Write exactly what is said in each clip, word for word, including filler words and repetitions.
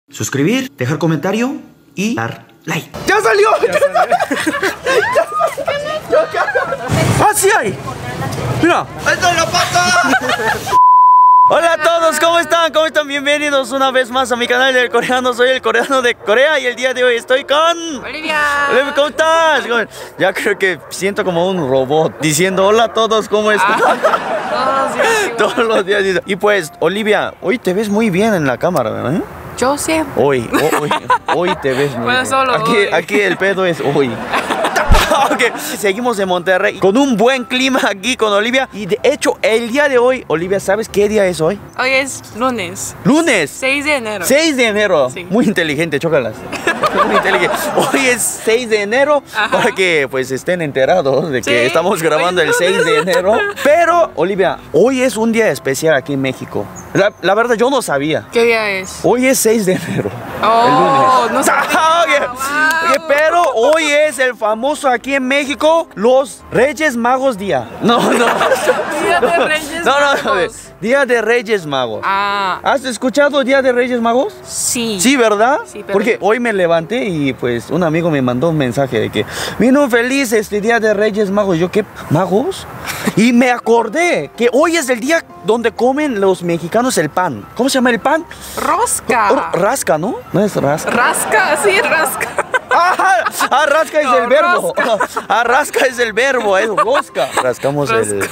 suscribir, dejar comentario y dar like. ¡Ya salió! ¡Ya salió! ¡Ah, sí hay! ¡Mira! ¡Esto lo pasa! Hola a todos, ¿cómo están? ¿Cómo están? Bienvenidos una vez más a mi canal del coreano. Soy el coreano de Corea y el día de hoy estoy con... Olivia. Olivia, ¿cómo estás? Ya creo que siento como un robot diciendo hola a todos, ¿cómo están? Ah, todos, sí, Todos los días. Y pues, Olivia, hoy te ves muy bien en la cámara, ¿verdad? Yo siempre. Hoy, hoy, hoy te ves muy Bueno, bien. solo aquí, hoy. aquí el pedo es hoy. Okay. Seguimos en Monterrey con un buen clima aquí con Olivia. Y de hecho, el día de hoy, Olivia, ¿sabes qué día es hoy? Hoy es lunes. Lunes. seis de enero. seis de enero. Sí. Muy inteligente, chócalas. Muy inteligente. Hoy es seis de enero. Ajá. Para que pues estén enterados de que Sí, estamos grabando hoy el seis de enero. Pero, Olivia, hoy es un día especial aquí en México. La, la verdad, yo no sabía. ¿Qué día es? Hoy es seis de enero. Oh, el lunes. no sabía. Okay. Wow. Okay, pero hoy es el famoso aquí en México, los Reyes Magos Día. No, no. Día de Reyes no, no, no, Magos. Día de Reyes Magos. Ah, ¿Has escuchado Día de Reyes Magos? sí. Sí, ¿verdad? Sí, pero... Porque hoy me levanté y pues un amigo me mandó un mensaje de que vino feliz este Día de Reyes Magos. Yo, ¿qué? ¿Magos? Y me acordé que hoy es el día donde comen los mexicanos el pan. ¿Cómo se llama el pan? Rosca. Oh, rasca, ¿no? No es rasca. Rasca, sí, rasca. Ah, ah, rasca es No, el verbo. rosca. Ah, rasca es el verbo, es rosca. Rascamos Rasca. el...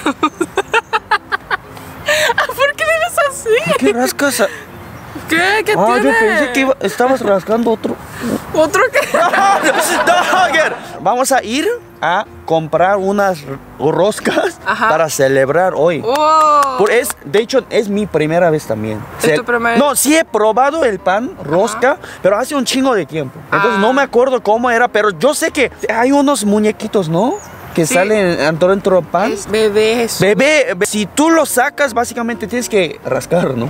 ¿Por qué eres así? ¿Qué rascas? a- ¿Qué? ¿Qué Ah, yo tiene? pensé que iba- estabas rascando otro. ¿Otro qué? Dogger. Vamos a ir a comprar unas roscas. Ajá. Para celebrar hoy. Oh. Por es, de hecho, es mi primera vez también. ¿Es tu primera No, sí he probado el pan rosca, pero hace un chingo de tiempo. Entonces Ah. no me acuerdo cómo era, pero yo sé que hay unos muñequitos, ¿no? Que Sí. salen dentro dentro del pan. Es bebés. Bebé, be- si tú lo sacas, básicamente tienes que rascar, ¿no?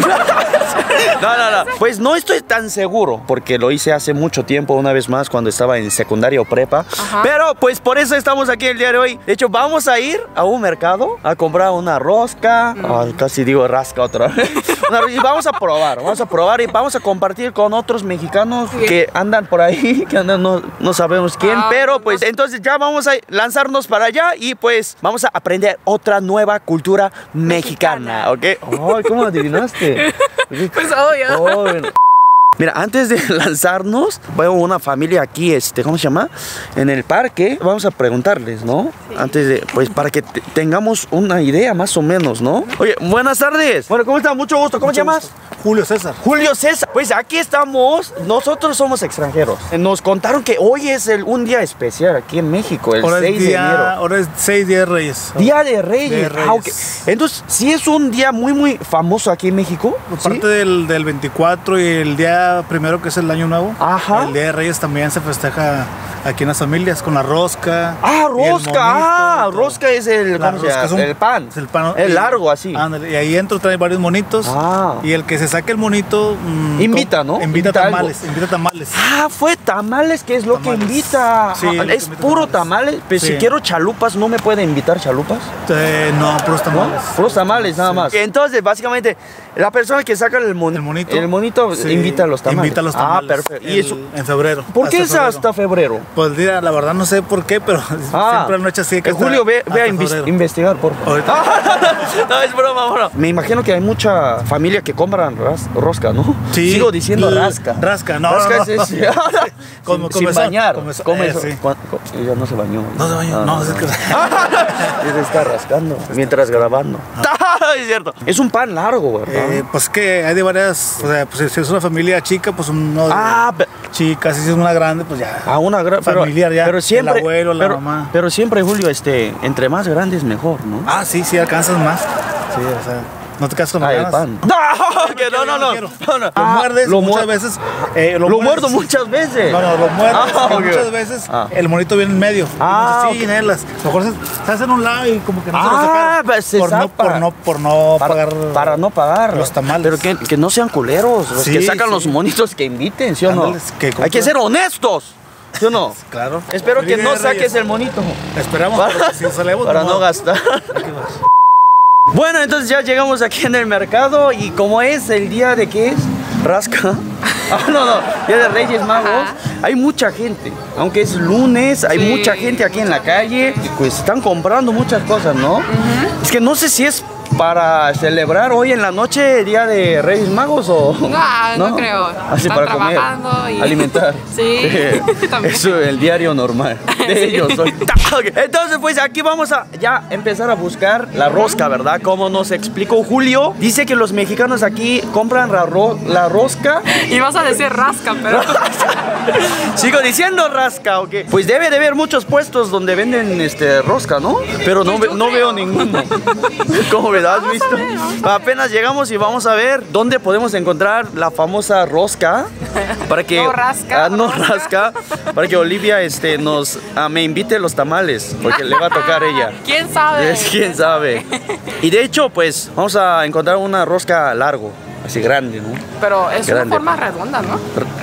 No, no, no. Pues no estoy tan seguro, porque lo hice hace mucho tiempo, una vez más, cuando estaba en secundaria o prepa. Ajá. Pero pues por eso estamos aquí el día de hoy. De hecho, vamos a ir a un mercado a comprar una rosca. Mm. Ah, casi digo rasca otra vez. Una ro- y vamos a probar, vamos a probar y vamos a compartir con otros mexicanos Sí. que andan por ahí, que andan, no, no sabemos quién. Ah, pero no pues sé. entonces ya vamos a lanzarnos para allá y pues vamos a aprender otra nueva cultura mexicana, Mexicana. ¿ok? Ay, ¿cómo adivinaste? Pues obvio. Oh, bueno. Mira, antes de lanzarnos, veo una familia aquí, este, ¿cómo se llama? En el parque. Vamos a preguntarles, ¿no? Sí. Antes de, pues, para que te- tengamos una idea más o menos, ¿no? Oye, buenas tardes. Bueno, ¿cómo estás? Mucho gusto. ¿Cómo te llamas? Julio César. Julio César. Pues aquí estamos. Nosotros somos extranjeros. Nos contaron que hoy es el, un día especial aquí en México, el Ahora es, seis de día, enero. ahora es seis días de Reyes. Día de Reyes. De Reyes. Ah, ok. Entonces, sí es un día muy, muy famoso aquí en México. ¿Sí? Aparte del, del veinticuatro y el día primero que es el año nuevo. Ajá. El día de Reyes también se festeja aquí en las familias con la rosca. Ah, y el rosca. monito, Ah, todo. rosca es el, La ¿cómo se rosca llama? es un- el pan. es el pan. El y- largo así. ándale, y ahí dentro trae varios monitos. Ah. Y el que se saque el monito. mm, Invita, com- ¿no? Invita, Invita algo. tamales. Invita tamales. Ah, fue tamales, que es lo que Tamales. invita. Sí, Ah, lo que es invita puro tamales. tamales. Pero si Sí. quiero chalupas, ¿no me puede invitar chalupas? Eh, no, puros ¿No? tamales. Puros tamales, nada Sí. más. Entonces, básicamente, la persona que saca el, mon- El monito. el monito Sí, invita a los tamales. Invita a los tamales. Ah, perfecto. ¿Y el- eso? En febrero. ¿Por qué es febrero. hasta febrero? Pues mira, la verdad no sé por qué, pero Ah, siempre han hecho así. Que eh, Julio, hasta- ve, ve a hasta invis- febrero. investigar, por favor. Ahorita. No, es broma, broma. Me imagino que hay mucha familia que compran ras- rosca, ¿no? Sí. Sigo diciendo L- rasca. rasca, no, Rasca no, es, no. es- Como- sin, sin comezón, bañar. comezón, Come eh, eso. sí. Cuan- cu- Ella no se bañó. No se bañó, no, es que- Se está rascando mientras grabando. Es cierto. Es un pan largo, ¿verdad? Eh, pues que hay de varias, o sea, pues si es una familia chica, pues uno de ah, pe- chicas, si es una grande, pues ya. a una gran familiar ya, Pero el siempre, abuelo, la pero, mamá. pero siempre, Julio, este, entre más grande es mejor, ¿no? Ah, sí, sí, alcanzas más. Sí, o sea, no te casas con las Ah, el ganas. pan. No, que no, no, no. quiero. no, no. Lo Ah, muerdes lo muchas muer- veces. eh, Lo, muerdes- muerdo muchas veces. No, no, lo muerdes Ah, y ok. muchas veces Ah. el monito viene en medio. Ah, sí, ok. inhelas. Mejor se, se hacen a un lado y como que no se lo Ah, sacaron. pues se por, no, zapa. por no, por no Para, pagar. para no pagar los tamales. Pero que, que no sean culeros. Los Sí, que sacan sí. los monitos que inviten, ¿sí o no? Ándales, que Hay compren. que ser honestos, ¿sí o no? Claro. Espero que Feliz no Día de saques Reyes. el monito. Esperamos, Para, porque si salemos. para ni no modo. gastar. Bueno, entonces ya llegamos aquí en el mercado y como es el día de qué es, rasca. Ah, no, no, Día de Reyes Magos. Ajá. Hay mucha gente. Aunque es lunes, hay Sí, mucha gente aquí en la calle. Y pues están comprando muchas cosas, ¿no? Es que no sé si es para celebrar hoy en la noche Día de Reyes Magos o... No, no creo. Así Están para comer, trabajando y- alimentar. Sí, también. Eso es el diario normal de Sí. ellos. hoy. Entonces pues aquí vamos a ya empezar a buscar la rosca, ¿verdad? Como nos explicó Julio, dice que los mexicanos aquí compran la, ro- la rosca. Y vas a decir rasca, pero... Sigo diciendo rasca, ¿ok? Pues debe de haber muchos puestos donde venden este rosca, ¿no? Pero no, Pues ve- yo no creo. veo ninguno. ¿Cómo ves? ¿Has Vamos a visto? ver, vamos Apenas llegamos y vamos a ver dónde podemos encontrar la famosa rosca para que No rasca, ah, no rosca. rasca, para que Olivia este nos ah, me invite los tamales porque le va a tocar ella. ¿Quién sabe? Es quién sabe. Y de hecho, pues vamos a encontrar una rosca largo, así grande, ¿no? Pero es Grande. una forma redonda, ¿no?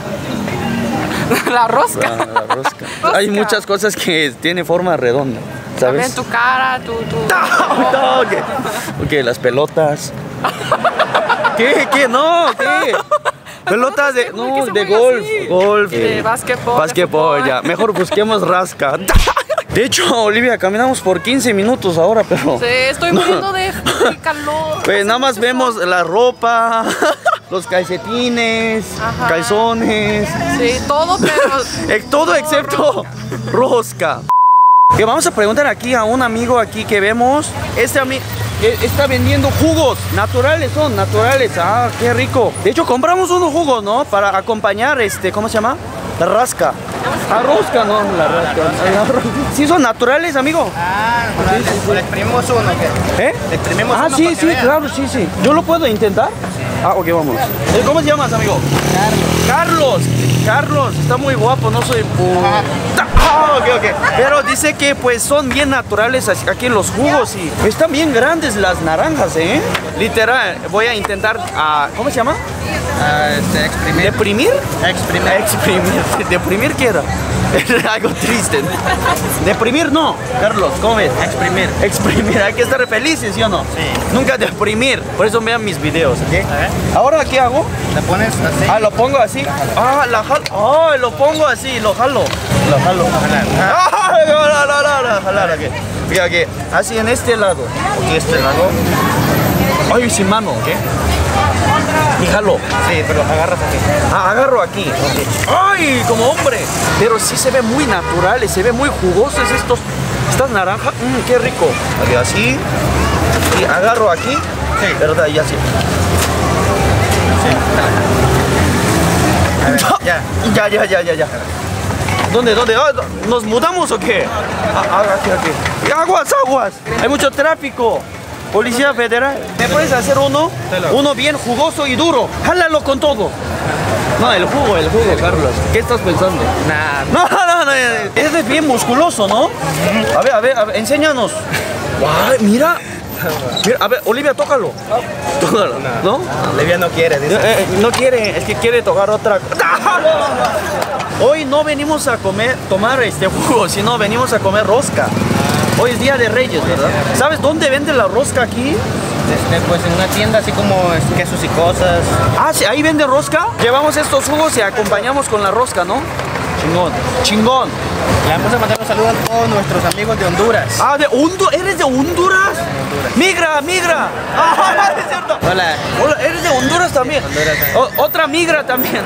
La rosca. La, la rosca. Rosca. Hay muchas cosas que tienen forma redonda, También ¿sabes? tu cara, tu... tu... No, ok. Ok, las pelotas. ¿Qué? ¿Qué? No, ¿qué? Pelotas de, ¿Por qué no, se de mueve golf, así? golf. De eh, básquetbol, de Básquetbol, fútbol. ya. Mejor busquemos rasca. De hecho, Olivia, caminamos por quince minutos ahora, pero... Sí, estoy No. muriendo de de calor. Pues nada más Hace vemos mucho la ropa, los calcetines, Ajá. calzones, sol. Sí, todo, pero... eh, todo excepto rosca. Que vamos a preguntar aquí a un amigo aquí que vemos. Este amigo está vendiendo jugos naturales, son naturales. Ah, qué rico. De hecho, compramos unos jugos, ¿no? Para acompañar, este, ¿cómo se llama? La rasca. Ah, rosca, no, la rasca. La ro- ¿Sí son naturales, amigo? Ah, le, le exprimimos uno, ¿qué? ¿Eh? Le exprimimos Ah, uno sí, para que sí, vea. claro, sí, sí. ¿Yo lo puedo intentar? Ah, ok, vamos. Eh, ¿Cómo se llamas, amigo? Carlos. Carlos. Carlos, está muy guapo, no soy... Ajá. Ah, ok, ok. Pero dice que pues son bien naturales así- aquí en los jugos y están bien grandes las naranjas, ¿eh? Literal, voy a intentar... ah, ¿cómo se llama? Ah, este, exprimir. ¿Deprimir? Exprimir. Exprimir. ¿Deprimir qué era? Era algo triste. Deprimir no, Carlos, ¿cómo ves? Exprimir. Exprimir, hay que estar felices, ¿sí o no? Sí. Nunca deprimir. Por eso vean mis videos, ¿ok? A ver. Ahora, ¿qué hago? Le pones así. Ah, lo pongo así. Ah, la jalo. Ah, lo pongo así, lo jalo. Lo jalo. Jalar. Ah, no, no, no, no, no, jalar, ok. Ok, ok. Así en este lado. Ok, este lado. Ay, sin mano, ¿ok? Y jalo. Sí, pero agarras aquí. Ah, agarro aquí. ok. ¡Ay! Como hombre. Pero sí se ve muy naturales, se ve muy jugosos estos. Estas naranjas. Mmm, qué rico. Ok, así. Y agarro aquí. Sí. ¿Verdad? Y así. A ver, ya. Ya, ya, ya, ya, ya. ¿Dónde, dónde? Ah, ¿nos mudamos o qué? Ah, ah, aquí, aquí. Aguas, aguas. Hay mucho tráfico. Policía Federal. ¿Me puedes hacer uno? Uno bien jugoso y duro. Jálalo con todo. No, el jugo, el jugo, Carlos. ¿Qué estás pensando? Nah. No, no, no. Ese es bien musculoso, ¿no? A ver, a ver, a ver, enséñanos. Guay, mira. Mira, a ver, Olivia, tócalo. Tócalo, ¿no? Olivia no quiere, dice. Eh, eh, no quiere, es que quiere tocar otra cosa. Hoy no venimos a comer, tomar este jugo, sino venimos a comer rosca. Hoy es Día de Reyes, ¿verdad? ¿Sabes dónde vende la rosca aquí? Este, pues en una tienda así como este, quesos y cosas. Ah, sí, ahí vende rosca. Llevamos estos jugos y acompañamos con la rosca, ¿no? Chingón, chingón. Le vamos a mandar un saludo a todos nuestros amigos de Honduras. Ah, de Honduras. ¿Eres de Honduras? Migra, migra. Ah, es cierto. Hola. Hola, ¿eres de Honduras también? Honduras también. O- otra migra también.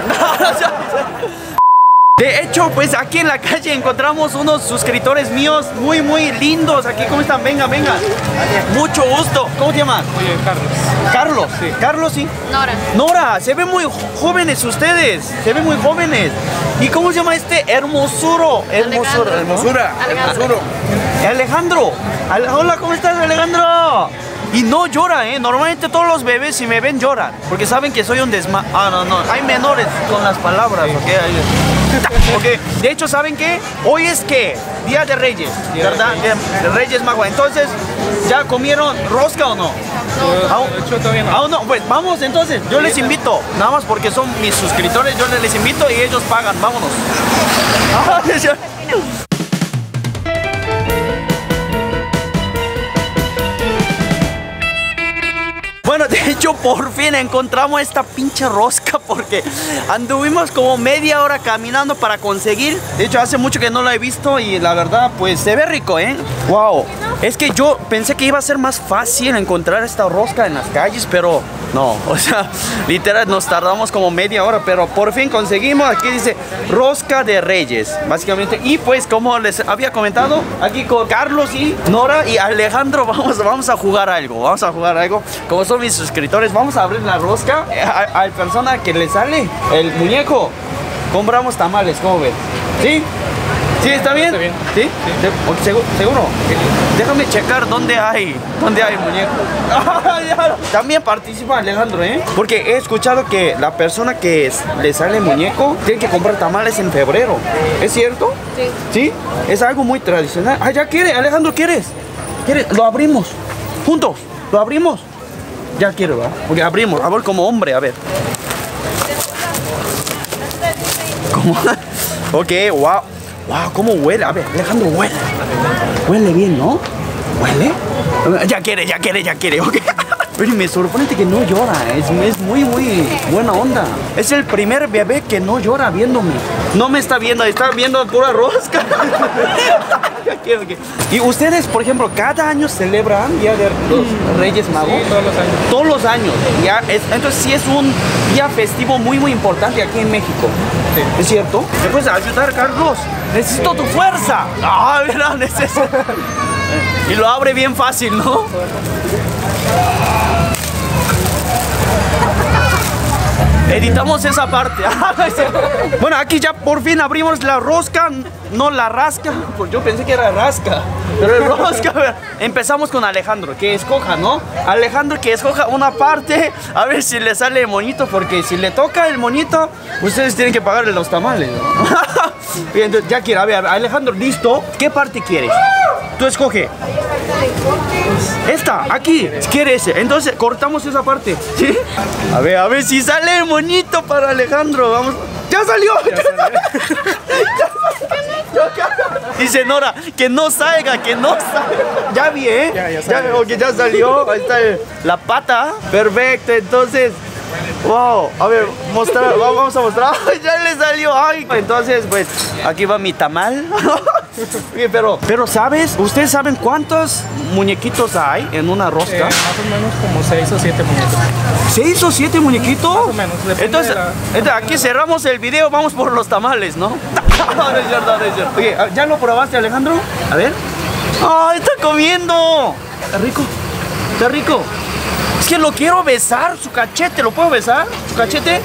De hecho, pues aquí en la calle encontramos unos suscriptores míos muy, muy lindos. Aquí, ¿cómo están? Venga, venga. Mucho gusto. ¿Cómo te llamas? Oye, Carlos. Carlos. Sí. Carlos, sí. Nora. Nora, se ven muy jo- jóvenes ustedes. Se ven muy jóvenes. ¿Y cómo se llama este? Hermosuro. Hermosuro. Alejandro. Hermosura. Alejandro. Alejandro. Ale- Hola, ¿cómo estás, Alejandro? Y no llora, ¿eh? Normalmente todos los bebés, si me ven, lloran. Porque saben que soy un desma... Ah, no, no. Hay menores con las palabras, ¿ok? Hay- Ok. De hecho, ¿saben qué? Hoy es, ¿qué? Día de Reyes, ¿verdad? Día de Reyes Magos. Entonces, ¿ya comieron rosca o no? ¿Aún? De hecho, todavía no. Aún no. Pues vamos, entonces. Yo les invito. Nada más porque son mis suscriptores. Yo les invito y ellos pagan. Vámonos. Ah, sí. Bueno, de hecho, Yo por fin encontramos esta pinche rosca porque anduvimos como media hora caminando para conseguir. De hecho, hace mucho que no la he visto y la verdad, pues se ve rico, ¿eh? Wow. Es que yo pensé que iba a ser más fácil encontrar esta rosca en las calles, pero no. O sea, literal, nos tardamos como media hora, pero por fin conseguimos. Aquí dice rosca de Reyes, básicamente. Y pues, como les había comentado, aquí con Carlos y Nora y Alejandro vamos, vamos a jugar algo. Vamos a jugar algo. Como son mis suscriptores, vamos a abrir la rosca. A, a la persona que le sale el muñeco, compramos tamales, ¿cómo ven? ¿Sí? ¿Sí? ¿Está bien? Está bien. ¿Sí? ¿Sí? ¿Seguro? ¿Seguro? Déjame checar dónde hay, dónde hay muñeco. También participa Alejandro, ¿eh? Porque he escuchado que la persona que es, le sale muñeco tiene que comprar tamales en febrero. ¿Es cierto? Sí. ¿Sí? Es algo muy tradicional. Ah, ya quiere, Alejandro, ¿quieres? ¿Quieres? Lo abrimos. Juntos. Lo abrimos. Ya quiero, ¿verdad? Porque abrimos. A ver, como hombre, a ver. ¿Cómo? Ok, wow. Wow, ¿cómo huele? A ver, Alejandro, huele. Huele bien, ¿no? ¿Huele? Ya quiere, ya quiere, ya quiere, ok. Pero me sorprende que no llora. Es, es muy, muy buena onda. Es el primer bebé que no llora viéndome. No me está viendo, está viendo pura rosca. Okay, okay. Y ustedes, por ejemplo, cada año celebran Día de los Reyes Magos. Sí, todos los años. Todos los años. Ya es, entonces sí es un día festivo muy, muy importante aquí en México. Sí. ¿Es cierto? ¿Me puedes ayudar, Carlos? Necesito tu fuerza. Ah, mira, necesito. Y lo abre bien fácil, ¿no? Editamos esa parte. Bueno, aquí ya por fin abrimos la rosca, no la rasca. Pues yo pensé que era rasca, pero es rosca. A ver, empezamos con Alejandro, que escoja, ¿no? Alejandro que escoja una parte, a ver si le sale el moñito, porque si le toca el moñito, ustedes tienen que pagarle los tamales, ¿no? Bien, entonces, ya quiero, a ver, Alejandro, ¿listo? ¿Qué parte quieres? Tú escoge. Esta, aquí, si quieres. Entonces cortamos esa parte, ¿sí? A ver, a ver si sale el monito para Alejandro. Vamos. ¡Ya salió! ¡Ya salió! Dice Nora, que no salga, que no salga. Ya vi, ¿eh? Ya, ya salió. Ya, okay, ya salió. Ahí está el- la pata. Perfecto, entonces. Wow, a ver, mostrar, vamos a mostrar. ¡Ay, ya le salió! Ay, entonces, pues, aquí va mi tamal. Oye, pero, pero, ¿sabes? ¿Ustedes saben cuántos muñequitos hay en una Eh, rosca? más o menos como seis o siete muñecos. ¿Seis o siete muñequitos? Más o menos, depende Entonces, de la- entonces, aquí cerramos el video, vamos por los tamales, ¿no? No es cierto, no es cierto. Oye, ¿ya lo probaste, Alejandro? A ver. ¡Ay, está comiendo! ¿Está rico? ¿Está rico? Es que lo quiero besar, su cachete. ¿Lo puedo besar? ¿Su cachete?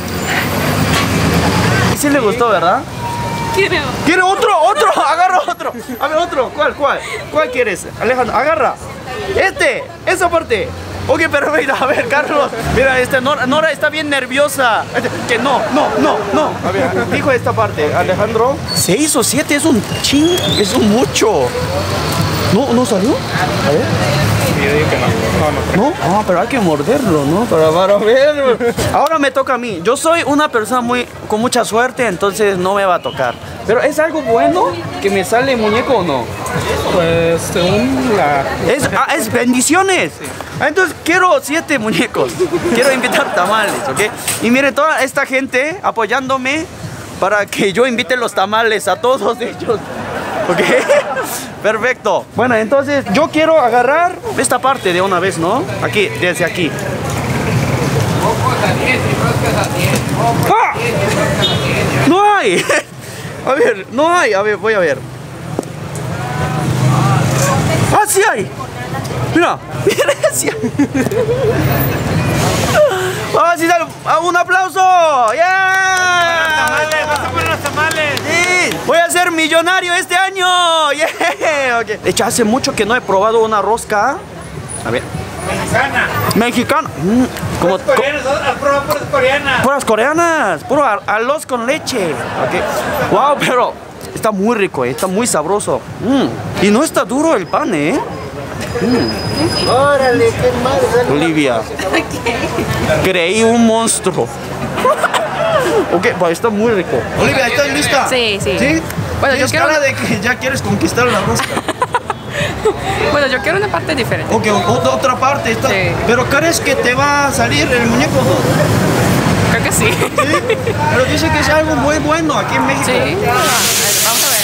Sí le gustó, ¿verdad? Quiero. ¿Quiere otro? ¡Otro! ¡Agarra otro! A ver, otro. ¿Cuál? ¿Cuál? ¿Cuál quieres? Alejandro, agarra. Este, esa parte. Ok, perfecto. A ver, Carlos. Mira, este, Nora, Nora está bien nerviosa. Este, que no, no, no, no. A ver, dijo esta parte. Alejandro. Seis o siete es un ching. Es un mucho. ¿No, no salió? A ver. Yo digo que no. No, no. ¿No? Ah, pero hay que morderlo, ¿no? Para, para ver. Ahora me toca a mí. Yo soy una persona muy con mucha suerte, entonces no me va a tocar. Pero ¿es algo bueno que me sale muñeco o no? Pues según la... Es, ah, es bendiciones. Ah, entonces quiero siete muñecos. Quiero invitar tamales, ¿ok? Y mire, toda esta gente apoyándome para que yo invite los tamales a todos ellos. ¿Ok? Perfecto. Bueno, entonces yo quiero agarrar esta parte de una vez, ¿no? Aquí, desde aquí. ¡Ah! ¡No hay! A ver, no hay. A ver, voy a ver. ¡Ah, sí hay! Mira, mira, sí hay. ¡Ah, sí sale! ¡Ah, un aplauso! ¡Yeah! ¡Vas a poner los tamales! Sí, voy a ser millonario este año. Yeah. Okay. De hecho, hace mucho que no he probado una rosca. A ver. Mexicana. Mexicana. Mm, como, co- Coreanas, has probado puras coreanas. puras coreanas. Puro ar- arroz con leche. Okay. Wow, pero está muy rico, eh, está muy sabroso. Mm. Y no está duro el pan, ¿eh? Mm. Órale, qué madre. Olivia. Creí un monstruo. Ok, pues está muy rico. Olivia, ¿estás lista? Sí, sí. ¿Sí? Bueno, yo Tienes quiero- cara de que ya quieres conquistar la rosca. Bueno, yo quiero una parte diferente. Ok, otra, otra parte está. Sí. Pero ¿crees que te va a salir el muñeco? Creo que sí. Sí. Pero dice que es algo muy bueno aquí en México. Sí. A ver, vamos a ver.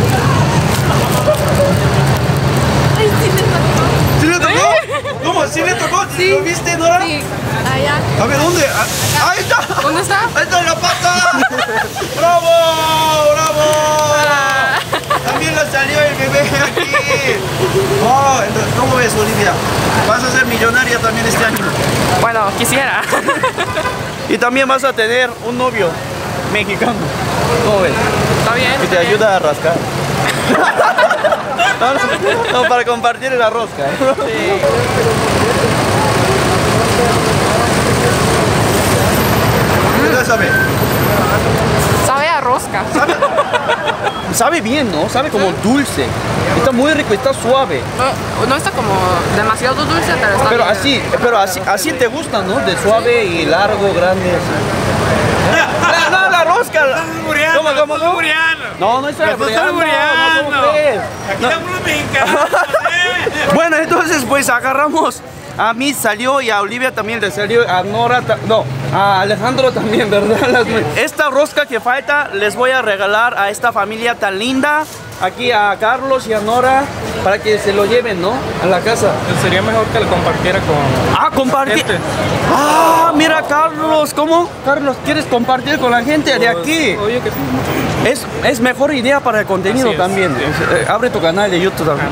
¿Sí le tocó? ¿Cómo? ¿Sí le tocó? Sí. ¿Lo viste, Nora? Sí. Allá. A ver, ¿dónde? Ah, ¡ahí está! ¿Dónde está? ¡Ahí está la pata! ¡Bravo! ¡Bravo! Ah. También le salió el bebé aquí. Oh, entonces, ¿cómo ves, Olivia? Vas a ser millonaria también este año. Bueno, quisiera. Y también vas a tener un novio mexicano. ¿Cómo ves? Está bien. Que te ayuda a rascar. No, no, para compartir la rosca. ¿eh? ¿Qué tal sabe? Sabe a rosca. Sabe bien, ¿no? Sabe como dulce. Está muy rico, está suave. No, no está como demasiado dulce, pero está Pero bien. así, pero así, así te gusta, ¿no? De suave y largo, grande. Así. No, no, la rosca. la- ¿Cómo, cómo, cómo? No, no estoy albureando, no, ¿cómo crees? No. Bueno, entonces pues agarramos. A mí salió y a Olivia también le salió, a Nora, ta- no, a Alejandro también, ¿verdad? Las- Esta rosca que falta les voy a regalar a esta familia tan linda, aquí a Carlos y a Nora, para que se lo lleven, ¿no? A la casa. Sería mejor que lo compartiera con... Ah, compartir. Gente. Ah, mira, Carlos, ¿cómo? Carlos, ¿quieres compartir con la gente de aquí? Oye, que sí. Es, es mejor idea para el contenido Así es. también. Eh, Abre tu canal de YouTube también.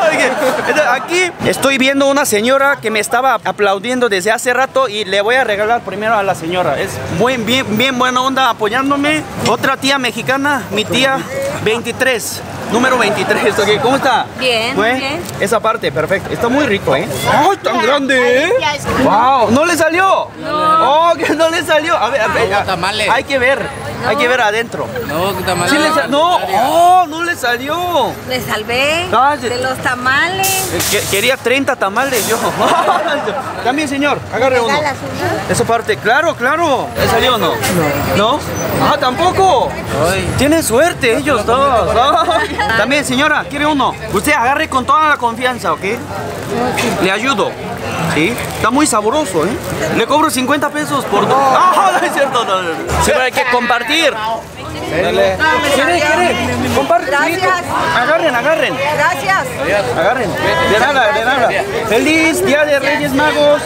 Aquí estoy viendo una señora que me estaba aplaudiendo desde hace rato y le voy a regalar primero a la señora. Es muy, bien, bien buena onda apoyándome. Otra tía mexicana, mi tía veintitrés. Número veintitrés, ok, ¿cómo está? Bien, ¿Fue? muy bien. Esa parte, perfecto. Está muy rico, ¿eh? ¡Ay, tan grande, eh! ¡Wow! ¿No le salió? No. ¡Oh, que no le salió! A ver, a ver. No, tamales. Hay que ver, hay que ver adentro. No, tamales. Sí le sa- no, ¡oh, no le salió! Me salvé Ah, sí. de los tamales. Eh, que- Quería treinta tamales yo. También, señor, agarre uno. ¿Regalas uno? Esa parte, claro, claro. ¿Le salió o no? No. ¿No? Ah, tampoco. Tienen suerte ellos dos. Ay. También, señora, ¿quiere uno? Usted agarre con toda la confianza, ¿ok? Le ayudo. ¿Sí? Está muy sabroso, ¿eh? Le cobro cincuenta pesos por dos. No, no es cierto. No, no, no. Siempre hay que compartir. Dale. ¿Quiere, quiere? Comparte. Gracias. Agarren, agarren. Gracias. Agarren. De nada, de nada. Feliz Día de Reyes Magos.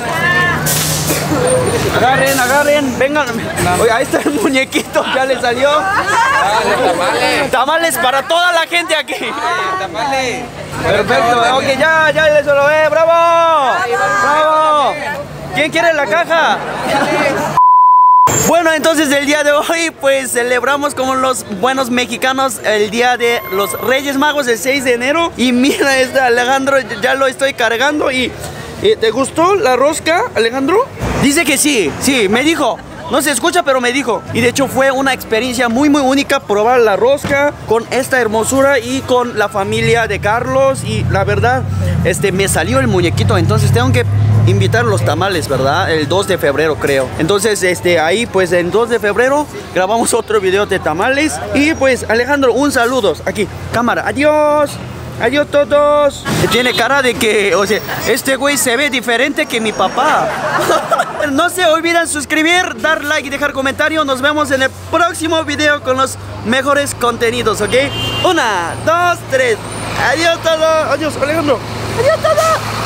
Agarren, agarren, vengan. Oye, ahí está el muñequito, ya le salió. Tamales. Tamales para toda la gente aquí. Tamales. Perfecto, ok, ya, ya le solo ve, bravo. Bravo. ¿Quién quiere la caja? Bueno, entonces el día de hoy pues celebramos como los buenos mexicanos el día de los Reyes Magos el seis de enero. Y mira, este Alejandro ya lo estoy cargando y... ¿Y ¿Te gustó la rosca, Alejandro? Dice que sí, sí, me dijo. No se escucha, pero me dijo. Y de hecho fue una experiencia muy, muy única probar la rosca con esta hermosura y con la familia de Carlos. Y la verdad, este, me salió el muñequito. Entonces tengo que invitar los tamales, ¿verdad? El dos de febrero, creo. Entonces, este, ahí, pues, el dos de febrero grabamos otro video de tamales. Y pues, Alejandro, un saludo. Aquí, cámara, adiós. Adiós todos. Tiene cara de que, o sea, este güey se ve diferente que mi papá. No se olviden suscribir, dar like y dejar comentario. Nos vemos en el próximo video con los mejores contenidos, ¿ok? Una, dos, tres. Adiós todos. Adiós, Alejandro. Adiós todos.